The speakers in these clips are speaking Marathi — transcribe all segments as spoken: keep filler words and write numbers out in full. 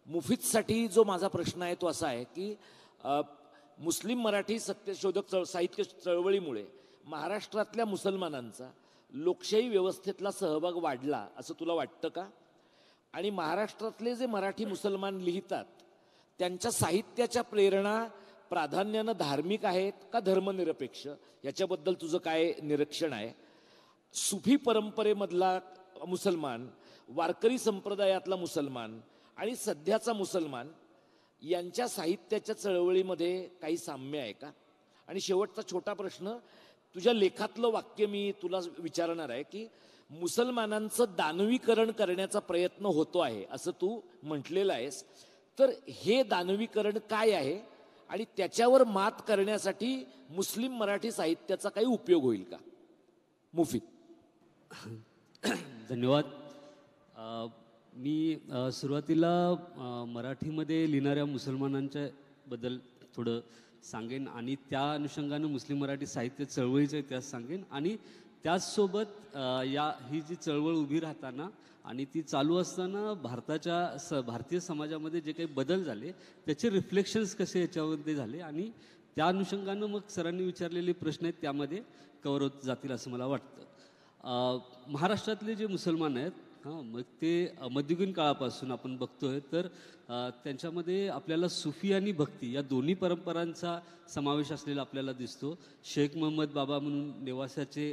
मुफीदसाठी जो माझा प्रश्न आहे तो असा आहे की मुस्लिम मराठी सत्यशोधक चळ साहित्य चळवळीमुळे महाराष्ट्रातल्या मुसलमानांचा लोकशाही व्यवस्थेतला सहभाग वाढला असं तुला वाटतं का? आणि महाराष्ट्रातले जे मराठी मुसलमान लिहितात त्यांच्या साहित्याच्या प्रेरणा प्राधान्यानं धार्मिक आहेत का धर्मनिरपेक्ष, याच्याबद्दल तुझं काय निरीक्षण आहे? सुफी परंपरेमधला मुसलमान, वारकरी संप्रदायातला मुसलमान आणि सध्याचा मुसलमान यांच्या साहित्याच्या चळवळीमध्ये काही साम्य आहे का? आणि शेवटचा छोटा प्रश्न, तुझ्या लेखातलं वाक्य मी तुला विचारणार आहे की मुसलमानांचं दानवीकरण करण्याचा प्रयत्न होतो आहे असं तू म्हटलेलं आहेस, तर हे दानवीकरण काय आहे आणि त्याच्यावर मात करण्यासाठी मुस्लिम मराठी साहित्याचा काही उपयोग होईल का? मुफीद. धन्यवाद. मी सुरुवातीला मराठीमध्ये लिहिणाऱ्या मुसलमानांच्या बद्दल थोडं सांगेन आणि त्या अनुषंगानं मुस्लिम मराठी साहित्य चळवळीचा इतिहास सांगेन आणि त्याचसोबत या ही जी चळवळ उभी राहताना आणि ती चालू असताना भारताच्या स भारतीय समाजामध्ये जे काही बदल झाले त्याचे रिफ्लेक्शन्स कसे याच्यामध्ये झाले आणि त्या अनुषंगानं मग सरांनी विचारलेले प्रश्न आहेत त्यामध्ये कव्हर होत जातील असं मला वाटतं. महाराष्ट्रातले जे मुसलमान आहेत हां मग ते मध्ययुगीन काळापासून आपण बघतोय तर त्यांच्यामध्ये आपल्याला सुफी आणि भक्ती या दोन्ही परंपरांचा समावेश असलेला आपल्याला दिसतो. शेख महम्मद बाबा म्हणून नेवासाचे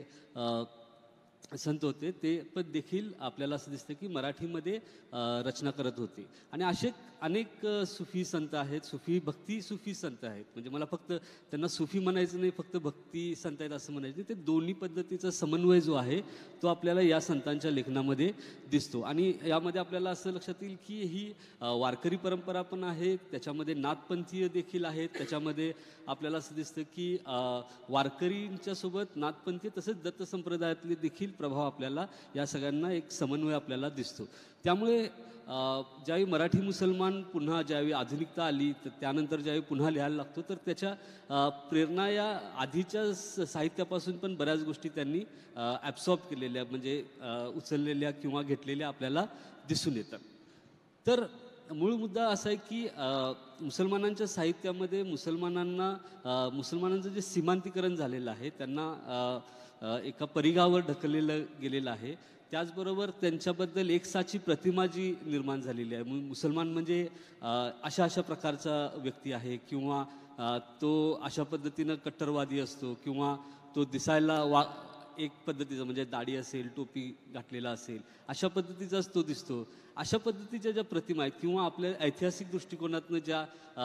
संत होते, ते पण देखील आपल्याला असं दिसतं की मराठीमध्ये रचना करत होते आणि असे अनेक सुफी संत आहेत, सुफी भक्ती सुफी संत आहेत. म्हणजे मला फक्त त्यांना सुफी म्हणायचं नाही, फक्त भक्ती संत आहेत असं म्हणायचं नाही. ते दोन्ही पद्धतीचा समन्वय जो आहे तो आपल्याला या संतांच्या लेखनामध्ये दिसतो आणि यामध्ये आपल्याला असं लक्षात येईल की ही वारकरी परंपरा पण आहे, त्याच्यामध्ये नाथपंथीय देखील आहेत. त्याच्यामध्ये आपल्याला असं दिसतं की वारकरींच्या सोबत नाथपंथी तसेच दत्त संप्रदायातले देखील प्रभाव आपल्याला या सगळ्यांना एक समन्वय आपल्याला दिसतो. त्यामुळे ज्यावेळी मराठी मुसलमान पुन्हा ज्यावेळी आधुनिकता आली तर त्यानंतर ज्यावेळी पुन्हा लिहायला लागतो तर त्याच्या प्रेरणा या आधीच्या साहित्यापासून पण बऱ्याच गोष्टी त्यांनी ॲब्सॉर्ब केलेल्या म्हणजे उचललेल्या किंवा घेतलेल्या आपल्याला दिसून येतात. तर मूळ मुद्दा असा आहे की मुसलमानांच्या साहित्यामध्ये मुसलमानांना मुसलमानांचं जे सीमांतीकरण झालेलं आहे त्यांना एका परिघावर ढकललेलं गेलेलं आहे. त्याचबरोबर त्यांच्याबद्दल एक साची प्रतिमा जी निर्माण झालेली आहे, मुसलमान म्हणजे अशा अशा प्रकारचा व्यक्ती आहे किंवा तो अशा पद्धतीनं कट्टरवादी असतो किंवा तो दिसायला वा एक पद्धतीचा म्हणजे दाढी असेल, टोपी घातलेला असेल, अशा पद्धतीचाच तो दिसतो. अशा पद्धतीच्या ज्या प्रतिमा आहेत किंवा आपल्या ऐतिहासिक दृष्टिकोनातनं ज्या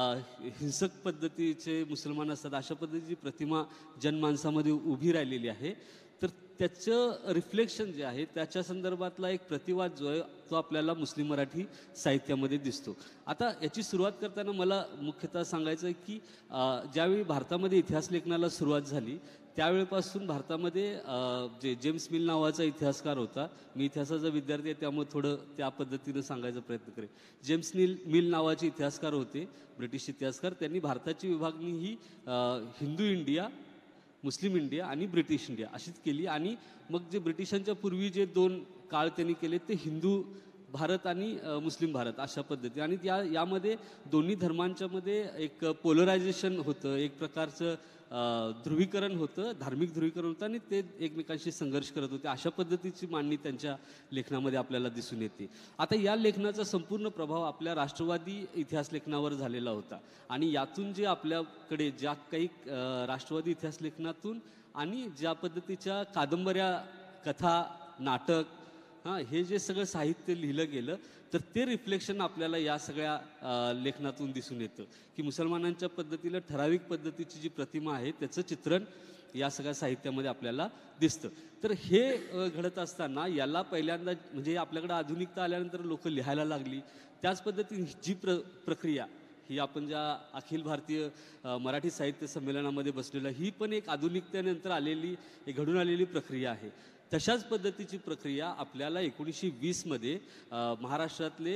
हिंसक पद्धतीचे मुसलमान असतात अशा पद्धतीची प्रतिमा जनमानसामध्ये उभी राहिलेली आहे. तर त्याचं रिफ्लेक्शन जे आहे त्याच्या संदर्भातला एक प्रतिवाद जो आहे तो आपल्याला मुस्लिम मराठी साहित्यामध्ये दिसतो. आता याची सुरुवात करताना मला मुख्यतः सांगायचं आहे की ज्यावेळी भारतामध्ये इतिहास लेखनाला सुरुवात झाली त्यावेळेपासून भारतामध्ये जे जेम्स मिल नावाचा इतिहासकार होता, मी इतिहासाचा विद्यार्थी आहे त्यामुळे थोडं त्या पद्धतीनं सांगायचा प्रयत्न करेन. जेम्स नील मिल नावाचे इतिहासकार होते, ब्रिटिश इतिहासकार. त्यांनी भारताची विभागणी ही हिंदू इंडिया, मुस्लिम इंडिया आणि ब्रिटिश इंडिया अशीच केली आणि मग जे ब्रिटिशांच्या पूर्वी जे दोन काळ त्यांनी केले ते हिंदू भारत आणि मुस्लिम भारत अशा पद्धती आणि त्या यामध्ये दोन्ही धर्मांच्यामध्ये एक पोलरायझेशन होतं, एक प्रकारचं ध्रुवीकरण होतं, धार्मिक ध्रुवीकरण होतं आणि ते एकमेकांशी संघर्ष करत होते. अशा पद्धतीची मांडणी त्यांच्या लेखनामध्ये आपल्याला दिसून येते. आता या लेखनाचा संपूर्ण प्रभाव आपल्या राष्ट्रवादी इतिहास लेखनावर झालेला होता आणि यातून जे आपल्याकडे ज्या काही राष्ट्रवादी इतिहास लेखनातून आणि ज्या पद्धतीच्या कादंबऱ्या, कथा, नाटक हां हे जे सगळं साहित्य लिहिलं गेलं तर ते रिफ्लेक्शन आपल्याला या सगळ्या लेखनातून दिसून येतं की मुसलमानांच्या पद्धतीला ठराविक पद्धतीची जी प्रतिमा आहे त्याचं चित्रण या सगळ्या साहित्यामध्ये आपल्याला दिसतं. तर हे घडत असताना याला पहिल्यांदा म्हणजे आपल्याकडे आधुनिकता आल्यानंतर लोक लिहायला लागली. त्याच पद्धतीने जी प्र प्रक्रिया ही आपण ज्या अखिल भारतीय मराठी साहित्य संमेलनामध्ये बसलेलं ही पण एक आधुनिकतेनंतर आलेली एक घडून आलेली प्रक्रिया आहे. तशाच पद्धतीची प्रक्रिया आपल्याला एकोणीसशे वीसमध्ये महाराष्ट्रातले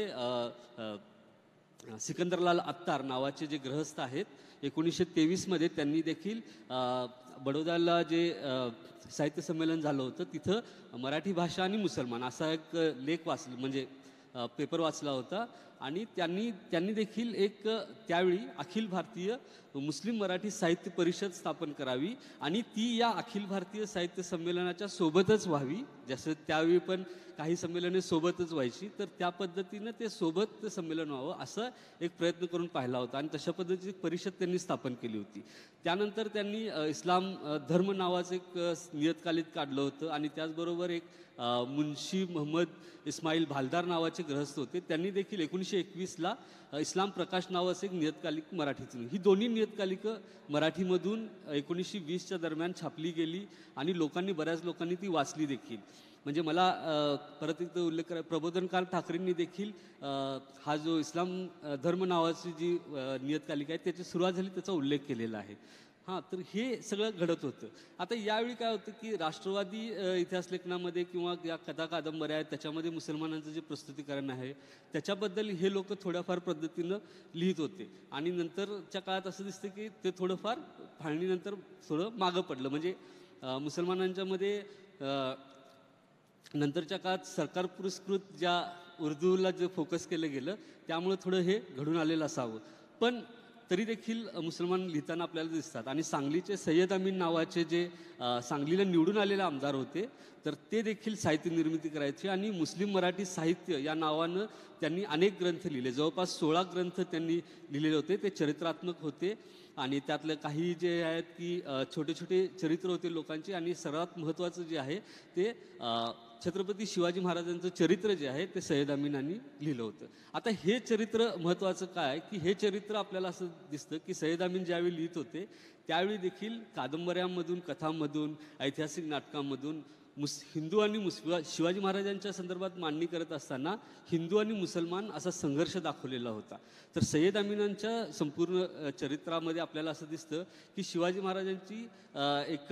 सिकंदरलाल अत्तार नावाचे जे गृहस्थ आहेत एकोणीसशे तेवीसमध्ये त्यांनी देखील बडोद्याला जे साहित्य संमेलन झालं होतं तिथं मराठी भाषा आणि मुसलमान असा एक लेख वाचला म्हणजे पेपर वाचला होता आणि त्यांनी त्यांनी देखील एक त्यावेळी अखिल भारतीय मुस्लिम मराठी साहित्य परिषद स्थापन करावी आणि ती या अखिल भारतीय साहित्य संमेलनाच्या सोबतच व्हावी. जसं त्यावेळी पण काही संमेलने सोबतच व्हायची, तर त्या पद्धतीनं ते सोबत ते संमेलन व्हावं असं एक प्रयत्न करून पाहिला होता आणि तशा पद्धतीची परिषद त्यांनी स्थापन केली होती. त्यानंतर त्यांनी इस्लाम धर्म नावाचं एक नियतकालिक काढलं होतं आणि त्याचबरोबर एक मुन्शी मोहम्मद इस्माईल भालदार नावाचे गृहस्थ होते, त्यांनी देखील एकोणीसशे एकवीसला इस्लाम प्रकाश नावाचं एक नियतकालिक मराठीतून, ही दोन्ही नियतकालिकं मराठीमधून एकोणीसशे वीसच्या दरम्यान छापली गेली आणि लोकांनी बऱ्याच लोकांनी ती वाचली देखील. म्हणजे मला परत एकदा उल्लेख करा, प्रबोधनकार ठाकरेंनी देखील हा जो इस्लाम धर्म नावाची जी नियतकालिका आहे त्याची सुरुवात झाली त्याचा उल्लेख केलेला आहे. हां, तर हे सगळं घडत होतं. आता यावेळी काय होतं की राष्ट्रवादी इतिहास लेखनामध्ये किंवा या कथा कादंबऱ्या आहेत त्याच्यामध्ये मुसलमानांचं जे प्रस्तुतीकरण आहे त्याच्याबद्दल हे लोक थोड्याफार पद्धतीनं लिहित होते आणि नंतरच्या काळात असं दिसतं की ते थोडंफार फाळणीनंतर थोडं मागं पडलं. म्हणजे मुसलमानांच्यामध्ये नंतरच्या काळात सरकार पुरस्कृत ज्या उर्दूला जे फोकस केलं गेलं त्यामुळे थोडं हे घडून आलेलं असावं, पण तरी देखील मुसलमान लिहिताना आपल्याला दिसतात. आणि सांगलीचे सय्यद अमीन नावाचे जे सांगलीला निवडून आलेले आमदार होते तर ते देखील साहित्य निर्मिती करायचे आणि मुस्लिम मराठी साहित्य या नावानं त्यांनी अनेक ग्रंथ लिहिले, जवळपास सोळा ग्रंथ त्यांनी लिहिलेले होते. ते चरित्रात्मक होते आणि त्यातलं काही जे आहेत की छोटे छोटे चरित्र होते लोकांचे आणि सर्वात महत्त्वाचं जे आहे ते छत्रपती शिवाजी महाराजांचं चरित्र जे आहे ते सय्यद अमीनांनी लिहिलं होतं. आता हे चरित्र महत्त्वाचं काय की हे चरित्र आपल्याला असं दिसतं की सय्यद अमीन ज्यावेळी लिहित होते त्यावेळी देखील कादंबऱ्यांमधून, कथांमधून, ऐतिहासिक नाटकांमधून मुस हिंदू आणि मुस शिवाजी महाराजांच्या संदर्भात मांडणी करत असताना हिंदू आणि मुसलमान असा संघर्ष दाखवलेला होता. तर सय्यद अमीनांच्या संपूर्ण चरित्रामध्ये आपल्याला असं दिसतं की शिवाजी महाराजांची एक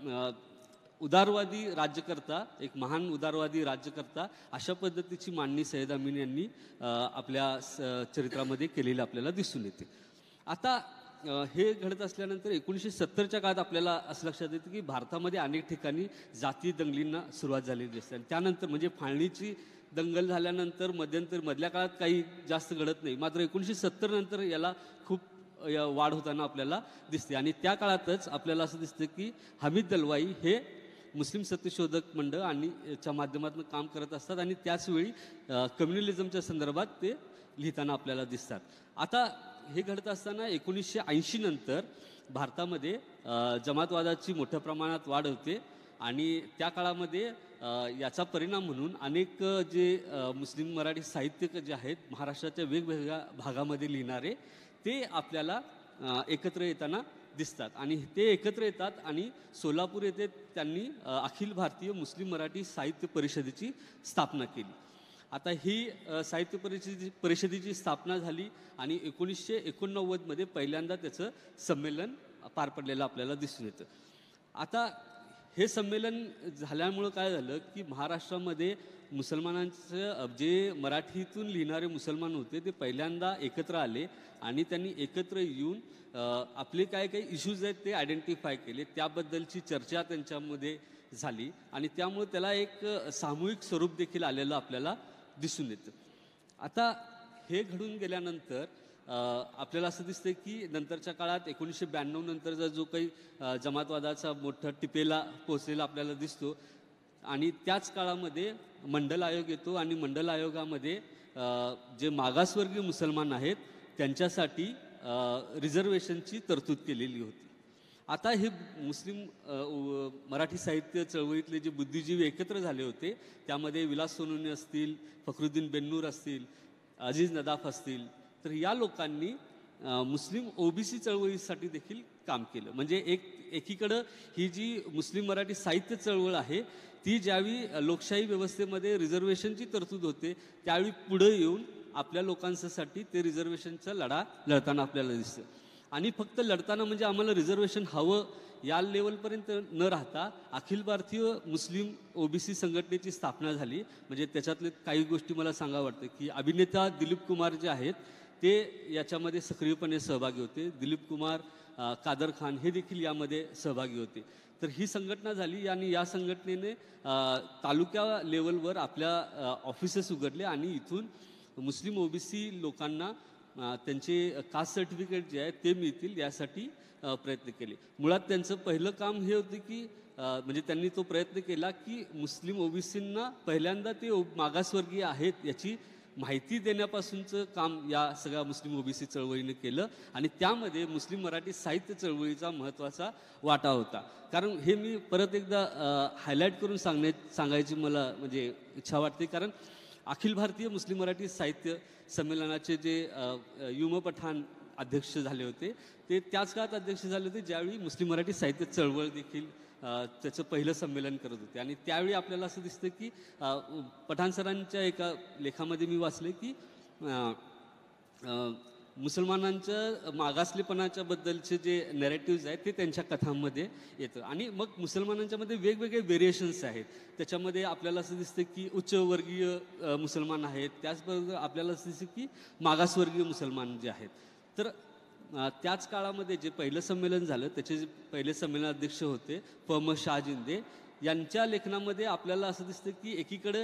उदारवादी राज्यकर्ता, एक महान उदारवादी राज्यकर्ता अशा पद्धतीची मांडणी सय्यद अमीन यांनी आपल्या चरित्रामध्ये केलेली आपल्याला दिसून येते. आता हे घडत असल्यानंतर एकोणीसशे सत्तरच्या काळात आपल्याला असं लक्षात येतं की भारतामध्ये अनेक ठिकाणी जाती दंगलींना सुरुवात झालेली असते आणि त्यानंतर म्हणजे फाळणीची दंगल झाल्यानंतर मध्यंतर मधल्या काळात काही जास्त घडत नाही, मात्र एकोणीसशे सत्तर नंतर याला खूप वाढ होताना आपल्याला दिसते. आणि त्या काळातच आपल्याला असं दिसतं की हमीद दलवाई हे मुस्लिम सत्यशोधक मंडळ आणि च्या माध्यमातून काम करत असतात आणि त्याचवेळी कम्युनलिझमच्या संदर्भात ते लिहिताना आपल्याला दिसतात. आता हे घडत असताना एकोणीसशे ऐंशी नंतर भारतामध्ये जमातवादाची मोठ्या प्रमाणात वाढ होते आणि त्या काळामध्ये याचा परिणाम म्हणून अनेक जे मुस्लिम मराठी साहित्यिक जे आहेत महाराष्ट्राच्या वेगवेगळ्या भागामध्ये लिहिणारे ते आपल्याला एकत्र येताना दिसतात आणि ते एकत्र येतात आणि सोलापूर येथे त्यांनी अखिल भारतीय मुस्लिम मराठी साहित्य परिषदेची स्थापना केली. आता ही साहित्य परिषदेची परिषदेची स्थापना झाली आणि एकोणीसशे एकोणनव्वदमध्ये पहिल्यांदा त्याचं संमेलन पार पडलेलं आपल्याला दिसून येतं. आता हे संमेलन झाल्यामुळं काय झालं की महाराष्ट्रामध्ये मुसलमानांचं जे मराठीतून लिहिणारे मुसलमान होते ते पहिल्यांदा एकत्र आले आणि त्यांनी एकत्र येऊन आपले काय काही इश्यूज आहेत ते आयडेंटिफाय केले, त्याबद्दलची चर्चा त्यांच्यामध्ये झाली आणि त्यामुळे त्याला एक सामूहिक स्वरूप देखील आलेलं आपल्याला दिसून येतं. आता हे घडून गेल्यानंतर आपल्याला असं दिसतं की नंतरच्या काळात एकोणीसशे ब्याण्णव नंतरचा जो काही जमातवादाचा मोठा टिपेला पोचलेला आपल्याला दिसतो आणि त्याच काळामध्ये मंडल आयोग येतो आणि मंडल आयोगामध्ये जे मागासवर्गीय मुसलमान आहेत त्यांच्यासाठी रिझर्वेशनची तरतूद केलेली होती. आता हे मुस्लिम मराठी साहित्य चळवळीतले जे बुद्धिजीवी एकत्र झाले होते त्यामध्ये विलास सोनवणे असतील, फखरुद्दीन बेन्नूर असतील, अजीज नदाफ असतील, तर या लोकांनी मुस्लिम ओबीसी चळवळीसाठी देखील काम केलं. म्हणजे एक एकीकडं ही जी मुस्लिम मराठी साहित्य चळवळ आहे ती ज्यावेळी लोकशाही व्यवस्थेमध्ये रिझर्वेशनची तरतूद होते त्यावेळी पुढे येऊन आपल्या लोकांसाठी ते रिझर्वेशनचा लढा लढताना आपल्याला दिसतं. आणि फक्त लढताना म्हणजे आम्हाला रिझर्वेशन हवं या लेवलपर्यंत न राहता अखिल भारतीय मुस्लिम ओबीसी संघटनेची स्थापना झाली. म्हणजे त्याच्यातले काही गोष्टी मला सांगा वाटतं की अभिनेता दिलीप कुमार जे आहेत ते याच्यामध्ये सक्रियपणे सहभागी होते, दिलीप कुमार, कादर खान हे देखील यामध्ये सहभागी होते. तर ही संघटना झाली आणि या संघटनेने तालुक्या लेवलवर आपल्या ऑफिसेस उघडले आणि इथून मुस्लिम ओबीसी लोकांना अ, त्यांचे कास्ट सर्टिफिकेट जे आहे ते मिळतील यासाठी अ, प्रयत्न केले. मुळात त्यांचं पहिलं काम हे होतं की अ, म्हणजे त्यांनी तो प्रयत्न केला की मुस्लिम ओबीसींना पहिल्यांदा ते ओ- मागासवर्गीय आहेत याची माहिती देण्यापासूनचं काम या सगळ्या मुस्लिम ओबीसी चळवळीने केलं आणि त्यामध्ये मुस्लिम मराठी साहित्य चळवळीचा महत्त्वाचा वाटा होता. कारण हे मी परत एकदा हायलाईट करून सांगण्या सांगायची मला म्हणजे इच्छा वाटते. कारण अखिल भारतीय मुस्लिम मराठी साहित्य संमेलनाचे जे अ, अ, युम पठाण अध्यक्ष झाले होते ते त्याच काळात अध्यक्ष झाले होते ज्यावेळी मुस्लिम मराठी साहित्य चळवळ देखील अ, त्याचं पहिलं संमेलन करत होते. आणि त्यावेळी आपल्याला असं दिसतं की अ, पठाण सरांच्या एका लेखामध्ये मी वाचले की अ, अ, मुसलमानांच्या मागासलेपणाच्या बद्दलचे जे नॅरेटिव्ज आहेत ते त्यांच्या कथांमध्ये येतं. आणि मग मुसलमानांच्यामध्ये वेगवेगळे व्हेरिएशन्स आहेत. त्याच्यामध्ये आपल्याला असं दिसतं की उच्चवर्गीय अ, मुसलमान आहेत, त्याचबरोबर आपल्याला असं दिसतं की मागासवर्गीय मुसलमान जे आहेत. तर अ, त्याच काळामध्ये जे पहिलं संमेलन झालं त्याचे जे पहिले संमेलन अध्यक्ष होते प म शहाजिंदे यांच्या लेखनामध्ये आपल्याला असं दिसतं की एकीकडे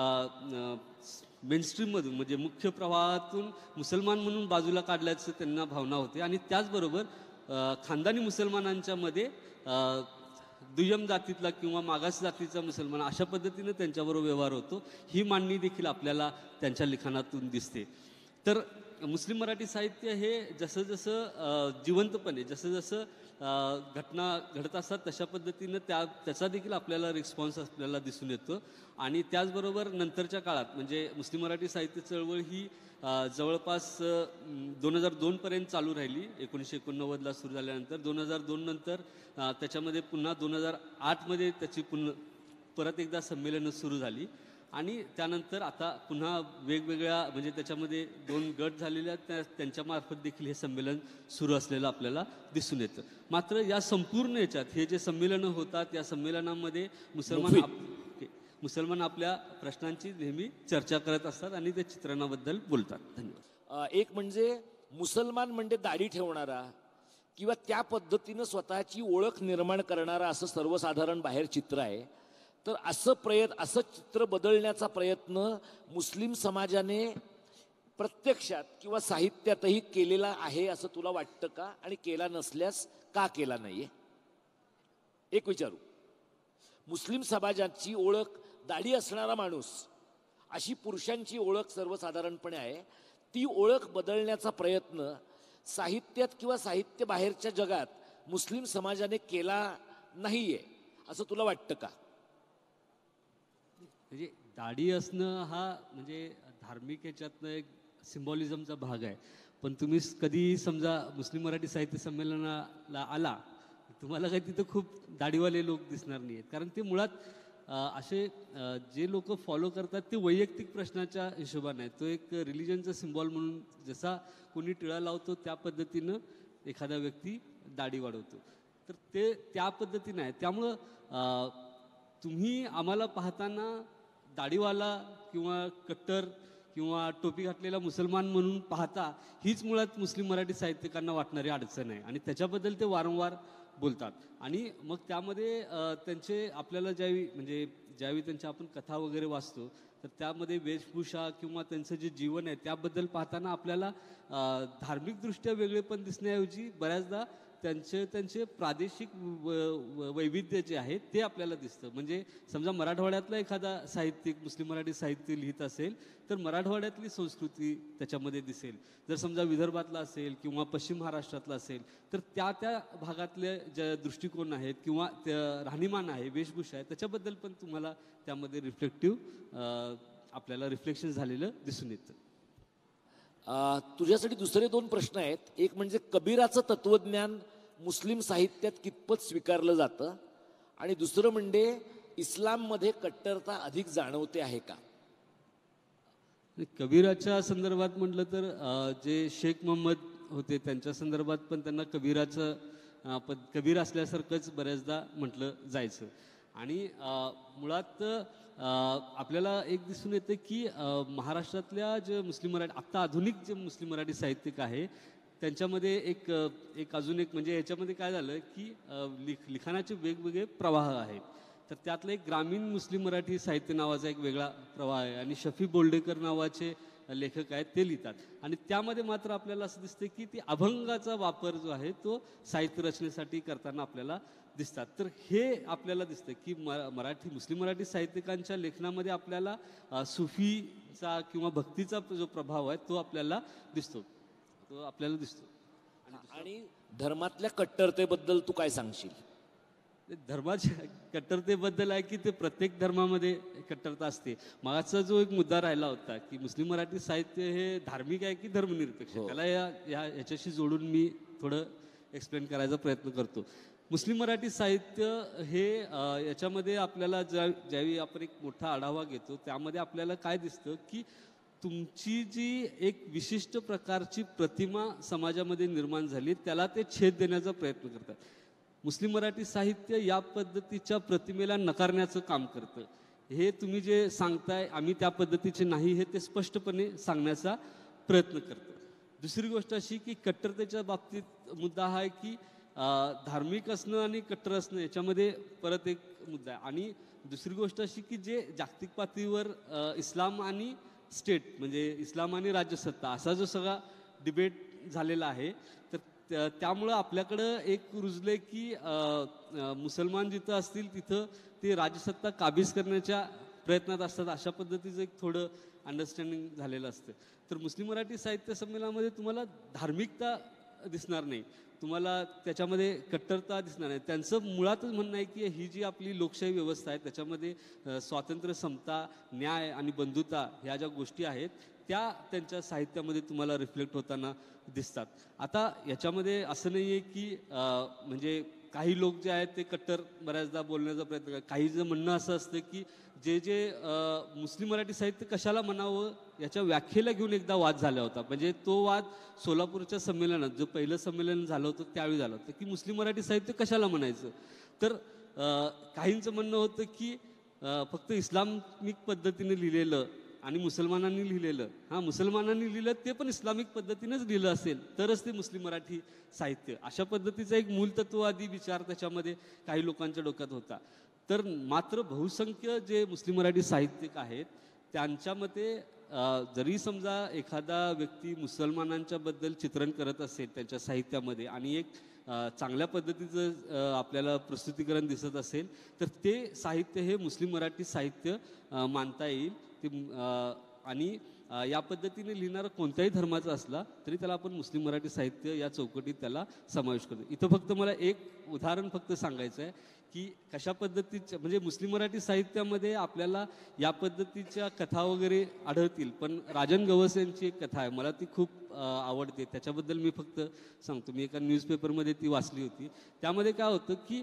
मेनस्ट्रीममधून म्हणजे मुख्य प्रवाहातून मुसलमान म्हणून बाजूला काढल्याचं त्यांना भावना होते आणि त्याचबरोबर अ, खानदानी मुसलमानांच्या मध्ये अ, दुय्यम जातीतला किंवा मागास जातीचा मुसलमान अशा पद्धतीनं त्यांच्याबरोबर व्यवहार होतो ही मांडणी देखील आपल्याला त्यांच्या लिखाणातून दिसते. तर मुस्लिम मराठी साहित्य हे जसं जसं अ, जिवंतपणे जसं जसं अ, घटना घडत असतात तशा पद्धतीनं त्या त्याचा देखील आपल्याला रिस्पॉन्स आपल्याला दिसून येतो. आणि त्याचबरोबर नंतरच्या काळात म्हणजे मुस्लिम मराठी साहित्य चळवळ ही अ, जवळपास दोन हजार दोनपर्यंत चालू राहिली. एकोणीसशे एकोणनव्वदला सुरू झाल्यानंतर दोन हजार दोन नंतर अ, त्याच्यामध्ये पुन्हा दोन हजार आठमध्ये त्याची पुन्हा परत एकदा संमेलनं सुरू झाली. आणि त्यानंतर आता पुन्हा वेगवेगळ्या म्हणजे त्याच्यामध्ये दोन गट झालेल्या त्या त्यांच्यामार्फत देखील हे संमेलन सुरू असलेलं आपल्याला दिसून येतं. मात्र या संपूर्ण याच्यात हे जे संमेलनं होतात या संमेलनामध्ये मुसलमान मुफीद. आप मुसलमान आपल्या प्रश्नांची नेहमी चर्चा करत असतात आणि त्या चित्रणाबद्दल बोलतात. धन्यवाद. अ, एक म्हणजे मुसलमान म्हणजे दाढी ठेवणारा किंवा त्या पद्धतीनं स्वतःची ओळख निर्माण करणारा असं सर्वसाधारण बाहेर चित्र आहे. तर असं प्रयत्न असं चित्र बदलण्याचा प्रयत्न मुस्लिम समाजाने प्रत्यक्षात किंवा साहित्यातही केलेला आहे असं तुला वाटतं का? आणि केला नसल्यास का केला नाहीये? एक विचारू. मुस्लिम समाजाची ओळख दाढी असणारा माणूस अशी पुरुषांची ओळख सर्वसाधारणपणे आहे. ती ओळख बदलण्याचा प्रयत्न साहित्यात किंवा साहित्य बाहेरच्या जगात मुस्लिम समाजाने केला नाहीये असं तुला वाटतं का? म्हणजे दाढी असणं हा म्हणजे धार्मिक याच्यातनं एक सिम्बॉलिझमचा भाग आहे. पण तुम्ही कधी समजा मुस्लिम मराठी साहित्य संमेलनाला आला तुम्हाला काही तिथं खूप दाढीवाले लोक दिसणार नाही आहेत. कारण ते मुळात अ, असे अ, जे लोक फॉलो करतात ते वैयक्तिक प्रश्नाच्या हिशोबाने आहेत. तो एक रिलिजनचा सिम्बॉल म्हणून जसा कोणी टिळा लावतो त्या पद्धतीनं एखादा व्यक्ती दाढी वाढवतो. तर ते त्या पद्धतीनं आहे. त्यामुळं अ, तुम्ही आम्हाला पाहताना दाढीवाला किंवा कट्टर किंवा टोपी घातलेला मुसलमान म्हणून पाहता हीच मुळात मुस्लिम मराठी साहित्यिकांना वाटणारी अडचण आहे आणि त्याच्याबद्दल ते वारंवार बोलतात. आणि मग त्यामध्ये अ, त्यांचे आपल्याला ज्यावेळी म्हणजे ज्यावेळी त्यांच्या आपण कथा वगैरे वाचतो तर त्यामध्ये वेशभूषा किंवा त्यांचं जे जीवन आहे त्याबद्दल पाहताना आपल्याला अ, धार्मिकदृष्ट्या वेगळे पण दिसण्याऐवजी बऱ्याचदा त्यांचे त्यांचे प्रादेशिक व व- वैविध्य जे आहे ते आपल्याला दिसतं. म्हणजे समजा मराठवाड्यातला एखादा साहित्यिक मुस्लिम मराठी साहित्य लिहित असेल तर मराठवाड्यातली संस्कृती त्याच्यामध्ये दिसेल. जर समजा विदर्भातला असेल किंवा पश्चिम महाराष्ट्रातला असेल तर त्या त्या भागातले जे दृष्टिकोन आहेत किंवा त्या राहणीमान आहे वेशभूषा आहे त्याच्याबद्दल पण तुम्हाला त्यामध्ये रिफ्लेक्टिव्ह आपल्याला रिफ्लेक्शन झालेलं दिसून येतं. अ, तुझ्यासाठी दुसरे दोन प्रश्न आहेत. एक म्हणजे कबीराचं तत्वज्ञान मुस्लिम साहित्यात कितपत स्वीकारलं जातं आणि दुसरं म्हणजे इस्लाममध्ये कट्टरता अधिक जाणवते आहे का? कबीराच्या संदर्भात म्हटलं तर अ, जे शेख मोहम्मद होते त्यांच्या संदर्भात पण त्यांना कबीराचं अ, पण कबीर असल्यासारखंच बऱ्याचदा म्हटलं जायचं. आणि अ, मुळात अ, आपल्याला एक दिसून येतं की अ, महाराष्ट्रातल्या जे मुस्लिम मराठी आत्ता आधुनिक जे मुस्लिम मराठी साहित्यिक आहे त्यांच्यामध्ये एक अ, एक अजून एक म्हणजे याच्यामध्ये काय झालं की अ, लिख लिखाणाचे वेगवेगळे प्रवाह आहेत. तर त्यातलं एक ग्रामीण मुस्लिम मराठी साहित्य नावाचा एक वेगळा प्रवाह आहे आणि शफी बोल्डेकर नावाचे लेखक आहेत ते लिहितात. आणि त्यामध्ये मात्र आपल्याला असं दिसतं की ती अभंगाचा वापर जो आहे तो साहित्य रचनेसाठी करताना आपल्याला दिसतात. तर हे आपल्याला दिसतं की म मराठी मुस्लिम मराठी साहित्यिकांच्या लेखनामध्ये आपल्याला सुफीचा किंवा भक्तीचा जो प्रभाव आहे तो आपल्याला दिसतो तो आपल्याला दिसतो. आणि धर्मातल्या कट्टरतेबद्दल तू काय सांगशील? धर्माच्या कट्टरतेबद्दल आहे की ते प्रत्येक धर्मामध्ये कट्टरता असते. मागाचा जो एक मुद्दा राहिला होता की मुस्लिम मराठी साहित्य हे धार्मिक आहे की धर्मनिरपेक्ष, त्याला या या याच्याशी जोडून मी थोडं एक्सप्लेन करायचा प्रयत्न करतो. मुस्लिम मराठी साहित्य हे याच्यामध्ये आपल्याला ज्या ज्यावेळी आपण एक मोठा आढावा घेतो त्यामध्ये आपल्याला काय दिसतं की तुमची जी एक विशिष्ट प्रकारची प्रतिमा समाजामध्ये निर्माण झाली त्याला ते छेद देण्याचा प्रयत्न करतात. मुस्लिम मराठी साहित्य या पद्धतीच्या प्रतिमेला नकारण्याचं काम करतं. हे तुम्ही जे सांगताय आम्ही त्या पद्धतीचे नाही हे ते स्पष्टपणे सांगण्याचा प्रयत्न करतं. दुसरी गोष्ट अशी की कट्टरतेच्या बाबतीत मुद्दा हा आहे की धार्मिक असणं आणि कट्टर असणं याच्यामध्ये परत एक मुद्दा आहे. आणि दुसरी गोष्ट अशी की जे जागतिक पातळीवर इस्लाम आणि स्टेट म्हणजे इस्लाम आणि राज्यसत्ता असा जो सगळा डिबेट झालेला आहे तर त्यामुळं आपल्याकडं एक रुजले की मुसलमान जिथं असतील तिथं ते राजसत्ता काबीज करण्याच्या प्रयत्नात असतात अशा पद्धतीचं एक थोडं अंडरस्टँडिंग झालेलं असतं. तर मुस्लिम मराठी साहित्य संमेलनामध्ये तुम्हाला धार्मिकता दिसणार नाही, तुम्हाला त्याच्यामध्ये कट्टरता दिसणार नाही. त्यांचं मुळातच म्हणणं आहे की ही जी आपली लोकशाही व्यवस्था आहे त्याच्यामध्ये स्वातंत्र्य, समता, न्याय आणि बंधुता ह्या ज्या गोष्टी आहेत त्या त्यांच्या साहित्यामध्ये तुम्हाला रिफ्लेक्ट होताना दिसतात. आता याच्यामध्ये असं नाही आहे की म्हणजे काही लोक जे आहेत ते कट्टर बऱ्याचदा बोलण्याचा प्रयत्न करतात. काही जर म्हणणं असं असतं की जे जे मुस्लिम मराठी साहित्य कशाला म्हणावं याच्या व्याख्येला घेऊन एकदा वाद झाला होता. म्हणजे तो वाद सोलापूरच्या संमेलनात जो पहिलं संमेलन झालं होतं त्यावेळी झालं होतं की मुस्लिम मराठी साहित्य कशाला म्हणायचं. तर काहींचं म्हणणं होतं की फक्त इस्लामिक पद्धतीने लिहिलेलं आणि मुसलमानांनी लिहिलेलं, हां मुसलमानांनी लिहिलं ते पण इस्लामिक पद्धतीनेच लिहिलं असेल तरच ते मुस्लिम मराठी साहित्य, अशा पद्धतीचा एक मूलतत्ववादी विचार त्याच्यामध्ये काही लोकांच्या डोक्यात होता. तर मात्र बहुसंख्य जे मुस्लिम मराठी साहित्यिक आहेत त्यांच्या मते जरी समजा एखादा व्यक्ती मुसलमानांच्या बद्दल चित्रण करत असेल त्यांच्या साहित्यामध्ये आणि एक चांगल्या पद्धतीचं आपल्याला प्रस्तुतीकरण दिसत असेल तर ते साहित्य हे मुस्लिम मराठी साहित्य मानता येईल. ते आणि या पद्धतीने लिहिणारा कोणत्याही धर्माचा असला तरी त्याला आपण मुस्लिम मराठी साहित्य या चौकटीत त्याला समावेश करतो. इथं फक्त मला एक उदाहरण फक्त सांगायचं आहे की कशा पद्धतीच्या म्हणजे मुस्लिम मराठी साहित्यामध्ये आपल्याला या पद्धतीच्या कथा वगैरे आढळतील, पण राजन गवस यांची एक कथा आहे मला ती खूप आवडते. त्याच्याबद्दल मी फक्त सांगतो. मी एका न्यूजपेपरमध्ये ती वाचली होती. त्यामध्ये काय होतं की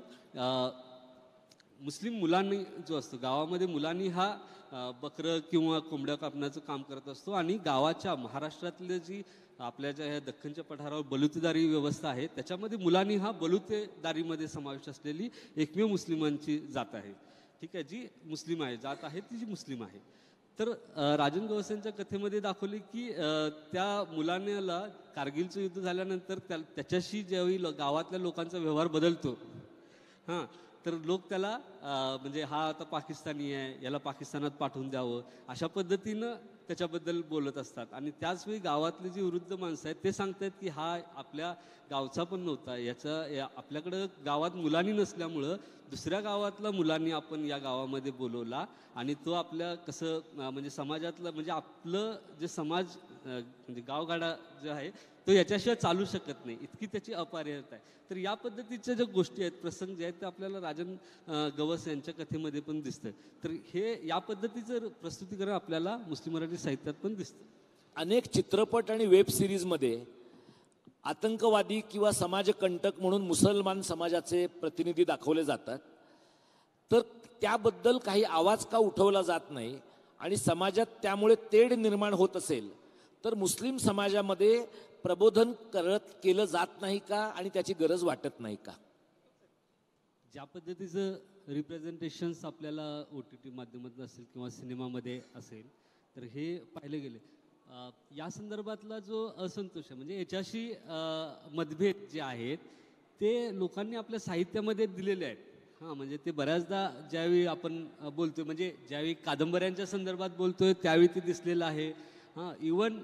मुस्लिम मुलांनी जो असतो गावामध्ये मुलांनी हा बकरं किंवा कोंबड्या कापण्याचं काम करत असतो आणि गावाच्या महाराष्ट्रातल्या जी आपल्या ज्या ह्या दख्खनच्या पठारावर बलुतेदारी व्यवस्था आहे त्याच्यामध्ये मुलांनी हा बलुतेदारीमध्ये समावेश असलेली एकमेव मुस्लिमांची जात आहे. ठीक आहे, जी मुस्लिम आहे जात आहे ती जी मुस्लिम आहे. तर राजन गवस यांच्या कथेमध्ये दाखवली की त्या मुलांना कारगिलचं युद्ध झाल्यानंतर त्या त्याच्याशी ज्यावेळी गावातल्या लोकांचा व्यवहार बदलतो हां तर लोक त्याला म्हणजे हा आता पाकिस्तानी आहे याला पाकिस्तानात पाठवून द्यावं अशा पद्धतीनं त्याच्याबद्दल बोलत असतात. आणि त्याचवेळी गावातले जी वृद्ध माणसं आहेत ते सांगतात की हा आपल्या गावचा पण नव्हता, याचा या आपल्याकडं गावात मुलांनी नसल्यामुळं दुसऱ्या गावातला मुलांनी आपण या गावामध्ये बोलवला आणि तो आपल्या कसं म्हणजे समाजातलं म्हणजे आपलं जे समाज म्हणजे गावगाडा जे आहे तो याच्याशिवाय चालू शकत नाही इतकी त्याची अपरिहार्यता आहे. तर या पद्धतीच्या ज्या गोष्टी आहेत प्रसंग जे आहेत ते आपल्याला राजन गवस यांच्या कथेमध्ये पण दिसतं. तर हे या पद्धतीचं प्रस्तुतीकरण आपल्याला मुस्लिम मराठी साहित्यात पण दिसतं. अनेक चित्रपट आणि वेब सिरीजमध्ये आतंकवादी किंवा समाजकंटक म्हणून मुसलमान समाजाचे प्रतिनिधी दाखवले जातात. तर त्याबद्दल काही आवाज का उठवला जात नाही आणि समाजात त्यामुळे तेढ निर्माण होत असेल तर मुस्लिम समाजामध्ये प्रबोधन करत केलं जात नाही का आणि त्याची गरज वाटत नाही का? ज्या पद्धतीचं रिप्रेझेंटेशन्स आपल्याला ओ टी टी माध्यमातून असेल किंवा सिनेमामध्ये असेल तर हे पाहिले गेले या संदर्भातला जो असंतोष आहे म्हणजे याच्याशी मतभेद जे आहेत ते लोकांनी आपल्या साहित्यामध्ये दिलेले आहेत. हां म्हणजे ते बऱ्याचदा ज्यावेळी आपण बोलतोय म्हणजे ज्यावेळी कादंबऱ्यांच्या संदर्भात बोलतोय त्यावेळी ते दिसलेलं आहे. हां इवन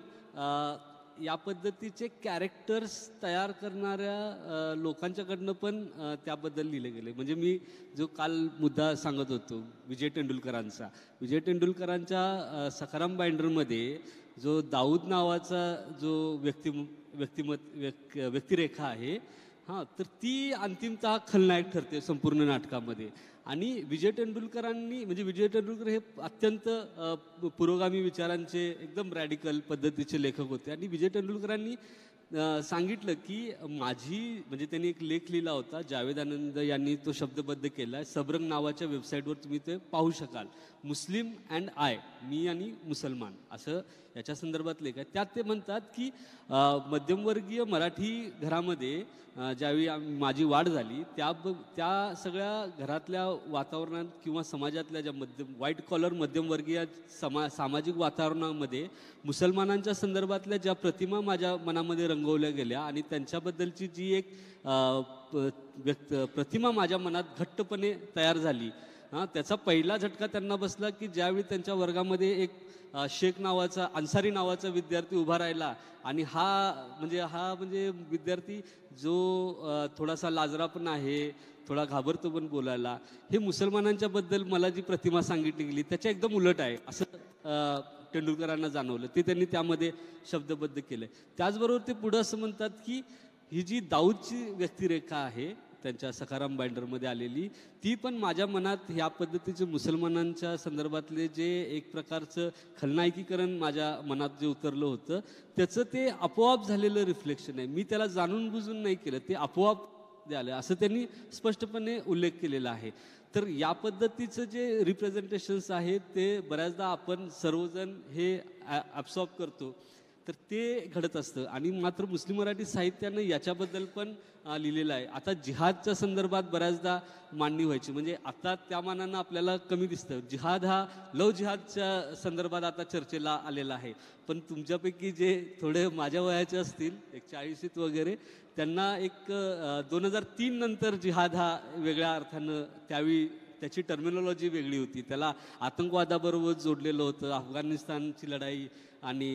या पद्धतीचे कॅरेक्टर्स तयार करणाऱ्या अ, लोकांच्याकडनं पण अ, त्याबद्दल लिहिले गेले. म्हणजे मी जो काल मुद्दा सांगत होतो विजय तेंडुलकरांचा, विजय तेंडुलकरांच्या अ, सखाराम बाइंडरमध्ये जो दाऊद नावाचा जो व्यक्ती व्यक्तिमत व्यक् व्यक्तिरेखा आहे, हां तर ती अंतिमतः खलनायक ठरते संपूर्ण नाटकामध्ये. आणि विजय तेंडुलकरांनी म्हणजे विजय तेंडुलकर हे अत्यंत अ, पुरोगामी विचारांचे एकदम रॅडिकल पद्धतीचे लेखक होते. आणि विजय तेंडुलकरांनी अ, सांगितलं की माझी म्हणजे त्यांनी एक लेख लिहिला होता, जावेद आनंद यांनी तो शब्दबद्ध केला आहे, सबरंग नावाच्या वेबसाईटवर तुम्ही ते पाहू शकाल. मुस्लिम अँड आय, मी आणि मुसलमान, असं याच्या संदर्भात लेख आहे. त्यात ते म्हणतात की अ, मध्यमवर्गीय मराठी घरामध्ये अ, ज्यावेळी आम- माझी वाढ झाली त्या ब- त्या सगळ्या घरातल्या वातावरणात किंवा समाजातल्या ज्या मध्यम व्हाईट कॉलर मध्यमवर्गीय समा सामाजिक वातावरणामध्ये मुसलमानांच्या संदर्भातल्या ज्या प्रतिमा माझ्या मनामध्ये रंगवल्या गेल्या आणि त्यांच्याबद्दलची जी एक अ, प- व्यक्त प्रतिमा माझ्या मनात घट्टपणे तयार झाली, हां त्याचा पहिला झटका त्यांना बसला की ज्यावेळी त्यांच्या वर्गामध्ये एक अ, शेख नावाचा अन्सारी नावाचा विद्यार्थी उभा राहिला आणि हा म्हणजे हा म्हणजे विद्यार्थी जो अ, थोडासा लाजरा पण आहे, थोडा घाबरतो पण बोलायला, हे मुसलमानांच्या बद्दल मला जी प्रतिमा सांगितली गेली त्याच्या एकदम उलट आहे असं अ, तेंडुलकरांना जाणवलं. ते त्यांनी त्यामध्ये शब्दबद्ध केलं. त्याचबरोबर ते पुढं असं म्हणतात की ही जी दाऊदची व्यक्तिरेखा आहे त्यांच्या सखाराम बाइंडरमध्ये आलेली, ती पण माझ्या मनात ह्या पद्धतीचे मुसलमानांच्या संदर्भातले जे एक प्रकारचं खलनायकीकरण माझ्या मनात जे उतरलं होतं त्याचं ते आपोआप झालेलं रिफ्लेक्शन आहे. मी त्याला जाणून बुजून नाही केलं, ते आपोआप झालं असं त्यांनी स्पष्टपणे उल्लेख केलेला आहे. तर या पद्धतीचं जे रिप्रेझेंटेशन्स आहेत ते बऱ्याचदा आपण सर्वजण हे ॲब्सॉर्ब करतो, तर ते घडत असतं. आणि मात्र मुस्लिम मराठी साहित्यानं याच्याबद्दल पण अ, लिहिलेलं आहे. आता जिहादच्या संदर्भात बऱ्याचदा मांडणी व्हायची, म्हणजे आता त्या मानानं आपल्याला कमी दिसतं. जिहाद हा लव जिहादच्या संदर्भात आता चर्चेला आलेला आहे. पण तुमच्यापैकी जे थोडे माझ्या वयाचे असतील, एक चाळीशीत वगैरे, त्यांना एक दोन हजार तीन नंतर जिहाद हा वेगळ्या अर्थानं त्यावेळी त्याची टर्मिनॉलॉजी वेगळी होती. त्याला आतंकवादाबरोबर जोडलेलं होतं. अफगाणिस्तानची लढाई आणि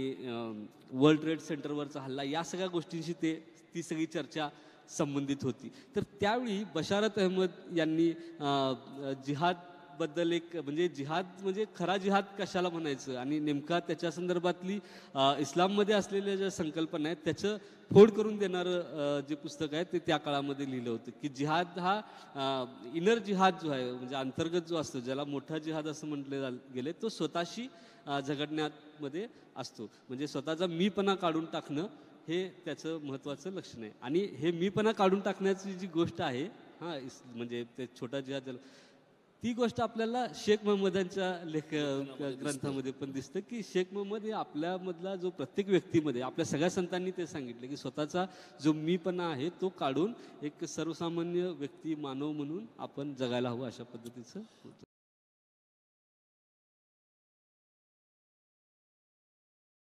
वर्ल्ड ट्रेड सेंटरवरचा हल्ला, या सगळ्या गोष्टींशी ते ती सगळी चर्चा संबंधित होती. तर त्यावेळी बशारत अहमद यांनी जिहादबद्दल एक म्हणजे जिहाद म्हणजे खरा जिहाद कशाला म्हणायचं आणि नेमका त्याच्या संदर्भातली अ, इस्लाममध्ये असलेल्या ज्या संकल्पना आहेत त्याचं फोड करून देणारं अ, जे पुस्तक आहे ते त्या काळामध्ये लिहिलं होतं की जिहाद हा इनर जिहाद जो आहे म्हणजे अंतर्गत जो असतो, ज्याला मोठा जिहाद असं म्हटले गेले, तो स्वतःशी अ, झगडण्यामध्ये असतो. म्हणजे स्वतःचा मीपणा काढून टाकणं हे त्याचं महत्त्वाचं लक्षण आहे. आणि हे मीपणा काढून टाकण्याची जी गोष्ट आहे, हां इस म्हणजे ते छोटा जिहाद ज्याला, ती गोष्ट आपल्याला शेख महम्मदांच्या लेख ग्रंथामध्ये पण दिसतं की शेख महम्मद हे आपल्यामधला जो प्रत्येक व्यक्तीमध्ये, आपल्या सगळ्या संतांनी ते सांगितले की स्वतःचा जो मीपणा आहे तो काढून एक सर्वसामान्य व्यक्ती मानव म्हणून आपण जगायला हवं, अशा पद्धतीचं होतं.